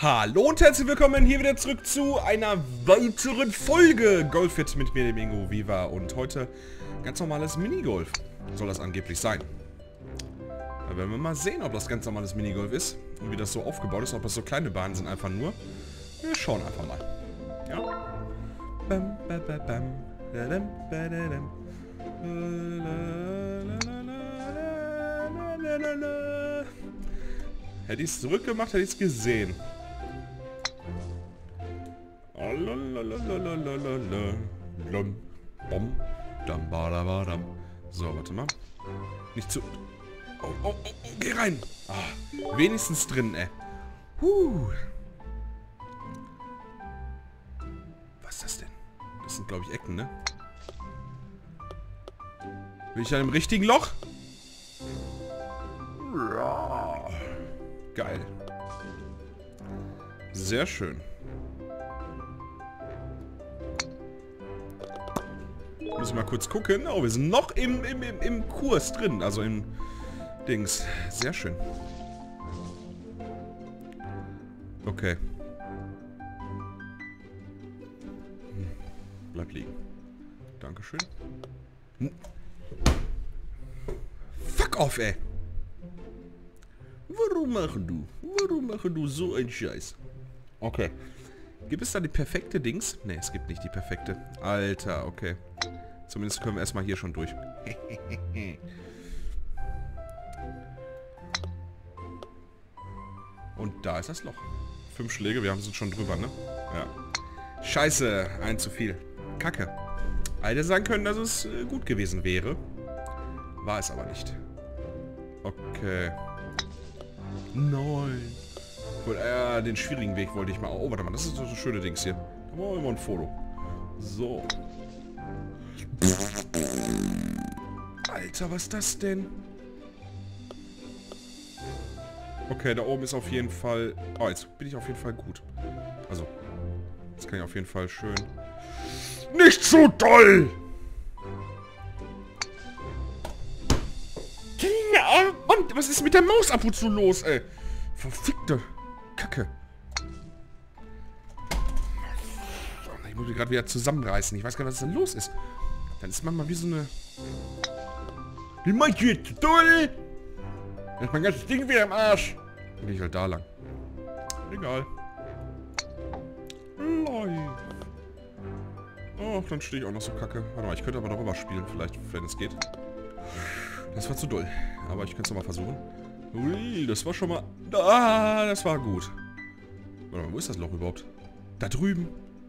Hallo und herzlich willkommen hier wieder zurück zu einer weiteren Folge Golfit mit mir, dem Ingo Viva. Und heute ganz normales Minigolf soll das angeblich sein. Da werden wir mal sehen, ob das ganz normales Minigolf ist und wie das so aufgebaut ist, ob das so kleine Bahnen sind einfach nur. Wir schauen einfach mal. Ja. Bam, bam, bam, bam. Dadam, badadam. Hätte ich es zurückgemacht, hätte ich es gesehen. So, warte mal. Nicht zu... Oh, oh, oh, geh rein. Ah, wenigstens drin, ey. Was ist das denn? Das sind, glaube ich, Ecken, ne? Bin ich an dem richtigen Loch? Ja. Geil. Sehr schön. Muss ich mal kurz gucken. Oh, wir sind noch im Kurs drin. Also im Dings. Sehr schön. Okay. Bleib liegen. Dankeschön. Fuck off, ey. Warum machen du so einen Scheiß? Okay. Gibt es da die perfekte Dings? Ne, es gibt nicht die perfekte. Alter, okay. Zumindest können wir erstmal hier schon durch. Und da ist das Loch. 5 Schläge, wir sind schon drüber, ne? Ja. Scheiße, ein zu viel. Kacke. Hätte sagen können, dass es gut gewesen wäre. War es aber nicht. Okay. Nein. Den schwierigen Weg wollte ich mal... Oh, warte mal, das ist so schöne Dings hier. Da machen wir mal ein Foto. So. Alter, was ist das denn? Okay, da oben ist auf jeden Fall... Oh, jetzt bin ich auf jeden Fall gut. Also, jetzt kann ich auf jeden Fall schön... Nicht zu doll! Ja, Mann, was ist mit der Maus ab und zu los, ey? Verfickte Kacke. Ich muss mich gerade wieder zusammenreißen. Ich weiß gar nicht, was da los ist. Dann ist man mal wie so eine... Wie meinst du jetzt? Doll? Dann ist mein ganzes Ding wieder im Arsch. Dann gehe ich halt da lang. Egal. Oh, dann stehe ich auch noch so kacke. Warte mal, ich könnte aber darüber spielen, vielleicht, wenn es geht. Das war zu doll. Aber ich könnte es nochmal versuchen. Ui, das war schon mal... Ah, das war gut. Warte mal, wo ist das Loch überhaupt? Da drüben.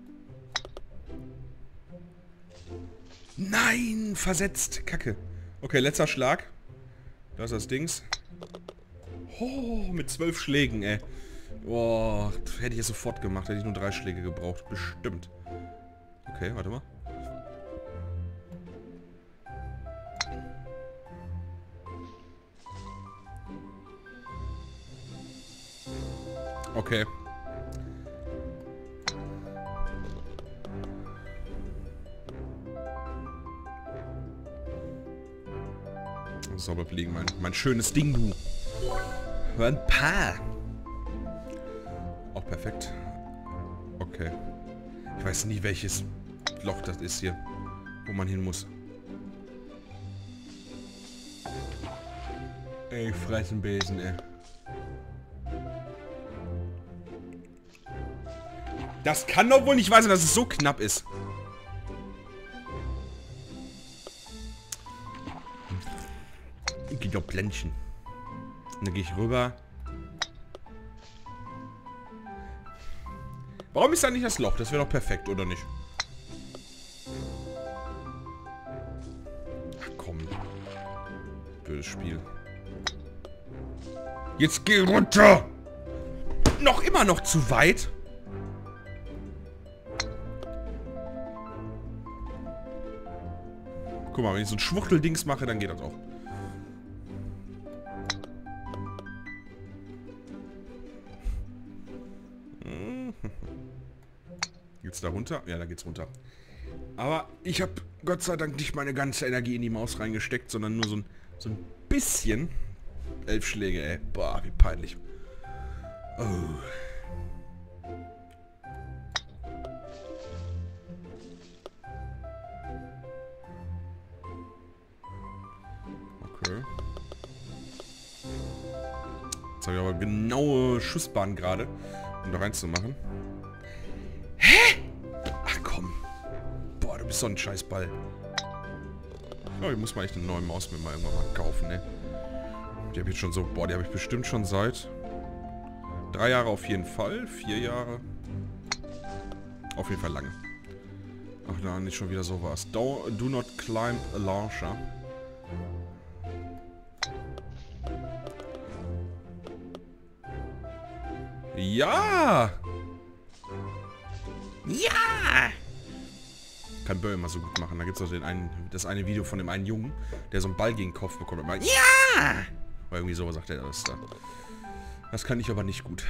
Nein, versetzt. Kacke. Okay, letzter Schlag. Da ist das Dings. Oh, mit 12 Schlägen, ey. Boah, hätte ich es sofort gemacht. Hätte ich nur 3 Schläge gebraucht. Bestimmt. Okay, warte mal. Okay. So, bleib liegen, mein schönes Ding, du. Ein paar. Auch perfekt. Okay. Ich weiß nie, welches Loch das ist hier, wo man hin muss. Ey, fressen Besen, ey. Das kann doch wohl nicht wahr sein, dass es so knapp ist. Geht doch Blendchen. Und dann gehe ich rüber. Warum ist da nicht das Loch? Das wäre doch perfekt, oder nicht? Ach komm. Blödes Spiel. Jetzt geh runter! Noch immer noch zu weit? Guck mal, wenn ich so ein Schwuchteldings mache, dann geht das auch. Geht's da runter? Ja, da geht's runter. Aber ich habe Gott sei Dank nicht meine ganze Energie in die Maus reingesteckt, sondern nur so ein bisschen. 11 Schläge, ey. Boah, wie peinlich. Oh. Okay. Jetzt habe ich aber genaue Schussbahn gerade, um da reinzumachen. Hä? Ach komm. Boah, du bist so ein Scheißball. Oh, ich muss mal echt eine neue Maus mir mal irgendwann mal kaufen, ne? Die habe ich jetzt schon so... Boah, die habe ich bestimmt schon seit... 3 Jahre auf jeden Fall. 4 Jahre. Auf jeden Fall lange. Ach nein, nicht schon wieder sowas. Do not climb a launcher. Ja! Ja! Kann Böll immer so gut machen. Da gibt es auch das eine Video von dem einen Jungen, der so einen Ball gegen den Kopf bekommt und meint, ja! Oder irgendwie so sagt er das da. Das kann ich aber nicht gut.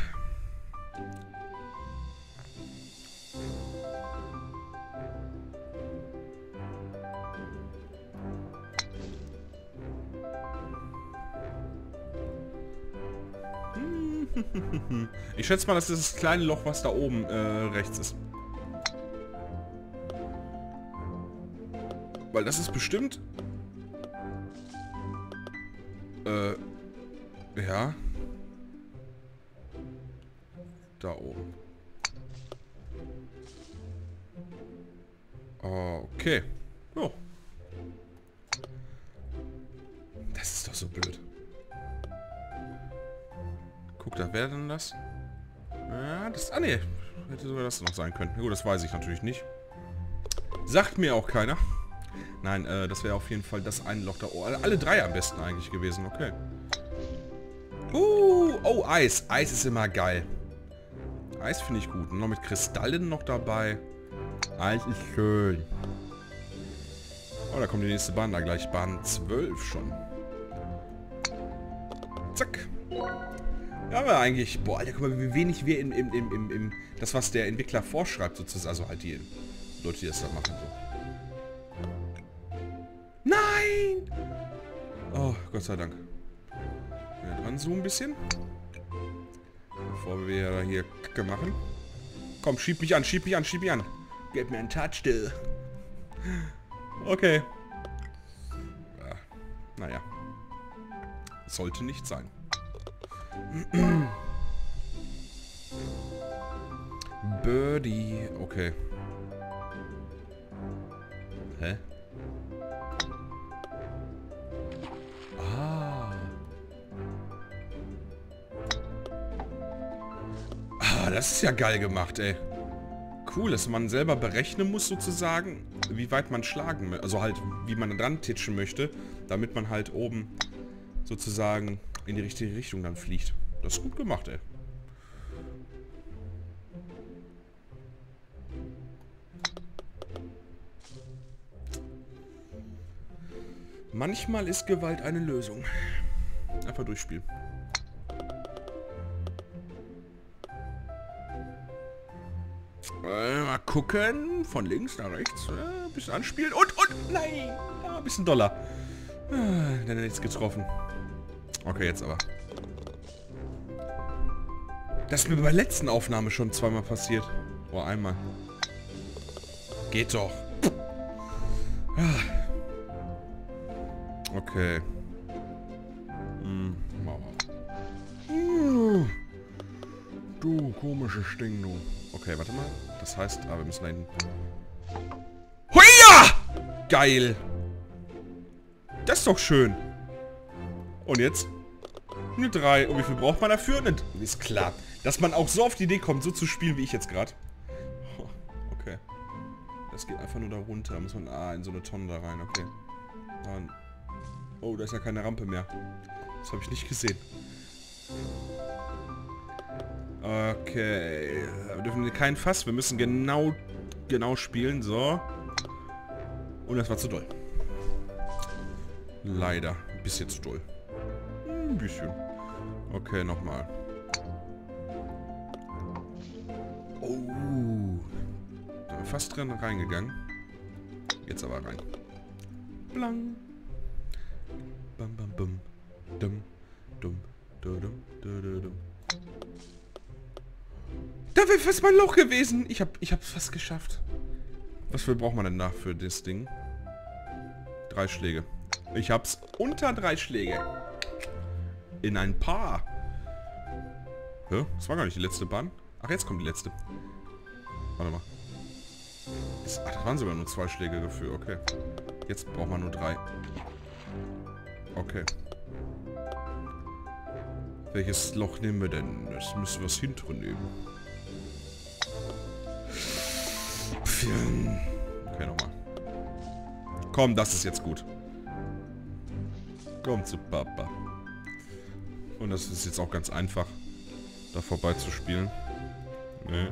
Ich schätze mal, das ist das kleine Loch, was da oben rechts ist. Weil das ist bestimmt... ja. Da oben. Okay. Oh. Das ist doch so blöd. Guck, da wäre denn das? Ja, das... Ah, ne. Hätte sogar das noch sein können. Gut, das weiß ich natürlich nicht. Sagt mir auch keiner. Nein, das wäre auf jeden Fall das eine Loch da oben. Alle 3 am besten eigentlich gewesen. Okay. Oh, Eis. Eis ist immer geil. Eis finde ich gut. Und noch mit Kristallen noch dabei. Eis ist schön. Oh, da kommt die nächste Bahn da gleich. Bahn 12 schon. Zack. Ja, aber eigentlich... Boah, Alter, guck mal, wie wenig wir im das, was der Entwickler vorschreibt, sozusagen. Also halt die Leute, die das da machen. So. Nein! Oh, Gott sei Dank. Ja, dran so ein bisschen. Bevor wir hier Kacke machen. Komm, schieb mich an, schieb mich an, schieb mich an. Gib mir einen Touch, du. Okay. Ja, naja. Sollte nicht sein. Birdie. Okay. Hä? Das ist ja geil gemacht, ey. Cool, dass man selber berechnen muss, sozusagen, wie weit man schlagen möchte. Also halt, wie man dran titschen möchte, damit man halt oben sozusagen in die richtige Richtung dann fliegt. Das ist gut gemacht, ey. Manchmal ist Gewalt eine Lösung. Einfach durchspielen. Mal gucken. Von links nach rechts. Ein bisschen anspielen. Und. Nein. Ja, ein bisschen doller. Dann hat er nichts getroffen. Okay, jetzt aber. Das ist mir bei der letzten Aufnahme schon zweimal passiert. Oh, einmal. Geht doch. Okay. Du komische Sting, du. Okay, warte mal. Das heißt, wir müssen da hinten... Huia! Geil! Das ist doch schön. Und jetzt? Eine 3. Und wie viel braucht man dafür? Ist klar. Dass man auch so auf die Idee kommt, so zu spielen, wie ich jetzt gerade. Okay. Das geht einfach nur da runter. Da muss man in so eine Tonne da rein. Okay. Dann. Oh, da ist ja keine Rampe mehr. Das habe ich nicht gesehen. Okay. Wir dürfen kein Fass. Wir müssen genau spielen. So. Und das war zu doll. Leider. Ein bisschen zu doll. Ein bisschen. Okay, nochmal. Oh. Da sind wir fast drin reingegangen. Jetzt aber rein. Blang. Bam, bam, bum. Dum, dum, dum, dum, dum, dum. Da wäre fast mein Loch gewesen. Ich hab's fast geschafft. Was viel braucht man denn da für das Ding? 3 Schläge. Ich hab's unter 3 Schläge. In ein Paar. Hä? Das war gar nicht die letzte Bahn. Ach, jetzt kommt die letzte. Warte mal. Ach, das waren sogar nur 2 Schläge dafür. Okay. Jetzt braucht man nur 3. Okay. Welches Loch nehmen wir denn? Das müssen wir das hintere nehmen. Okay, nochmal. Komm, das ist jetzt gut. Komm zu Papa. Und das ist jetzt auch ganz einfach, da vorbei zu spielen. Nee.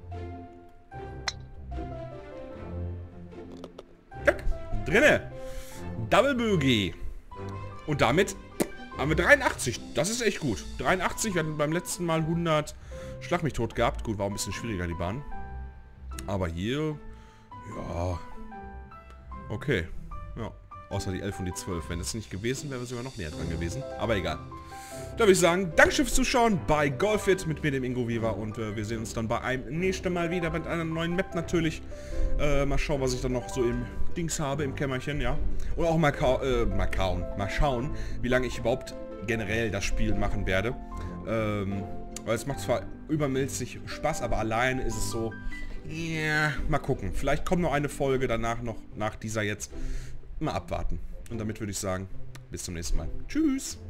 Zack. Drinne. Double Bogey. Und damit haben wir 83. Das ist echt gut. 83. Wir hatten beim letzten Mal 100 Schlag mich tot gehabt. Gut, war auch ein bisschen schwieriger, die Bahn. Aber hier... Ja... Okay. Ja. Außer die 11 und die 12. Wenn das nicht gewesen wäre, wäre sogar noch näher dran gewesen. Aber egal. Da würde ich sagen, Dankeschön fürs Zuschauen bei Golfit mit mir, dem Ingo Viva. Und wir sehen uns dann bei einem nächsten Mal wieder mit einer neuen Map natürlich. Mal schauen, was ich dann noch so im Dings habe, im Kämmerchen, ja. Und auch mal schauen, wie lange ich überhaupt generell das Spiel machen werde. Weil es macht zwar übermäßig Spaß, aber alleine ist es so... Ja, mal gucken. Vielleicht kommt noch eine Folge danach noch, nach dieser jetzt. Mal abwarten. Und damit würde ich sagen, bis zum nächsten Mal. Tschüss!